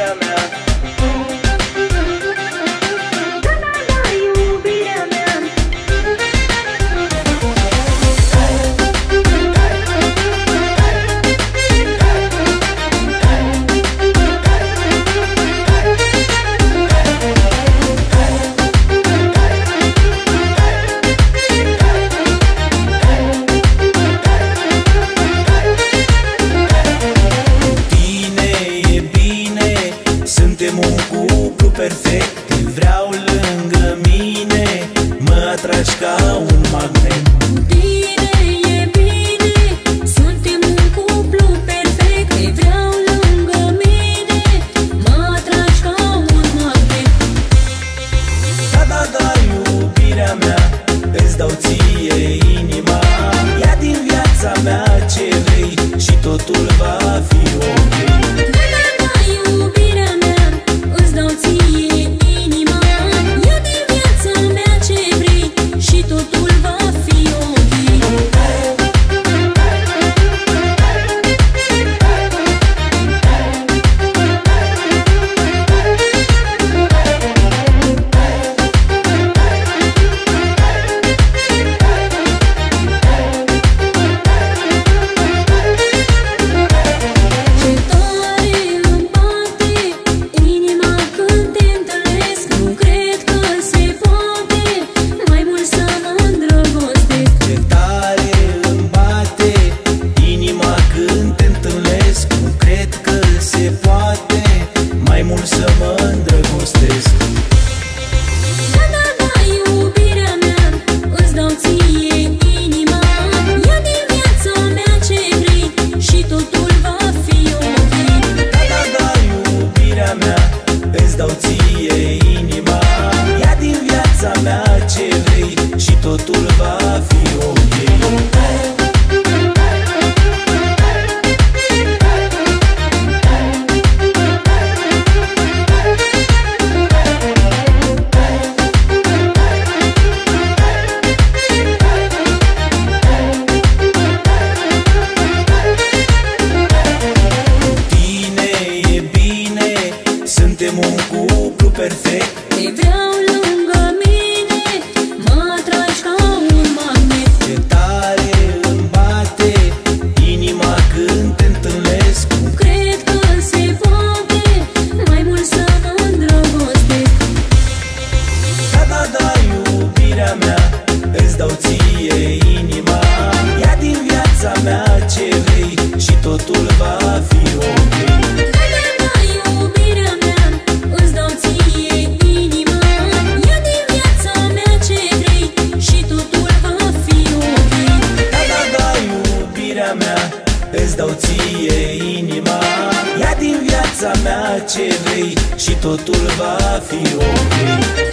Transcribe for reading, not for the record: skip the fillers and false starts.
iubirea mea. Suntem un cuplu perfect, te vreau lângă mine, mă atragi ca un magnet. Bine, e bine, suntem un cuplu perfect, te vreau lângă mine, mă atragi ca un magnet. Da, da, da, iubirea mea, îți dau ție inima. Ia din viața mea ce vrei și totul va fi ok. Să mă îndrăgostesc. Da, da, da, iubirea mea, îți dau ție inima. Ia din viața mea ce vrei și totul va fi ok. Da, da, da, iubirea mea, îți dau ție inima. Ia din viața mea ce vrei și totul va fi ok. Suntem un cuplu perfect, te vreau lângă mine, mă atragi ca un magnet. Ce tare îmi bate inima când te întâlnesc. Cred că se poate mai mult să mă îndrăgostesc. Da, da, da, iubirea mea, îți dau ție inima. Ia din viața mea ce vrei și totul va fi ok. Îți dau ție inima. Ia din viața mea ce vrei și totul va fi ok.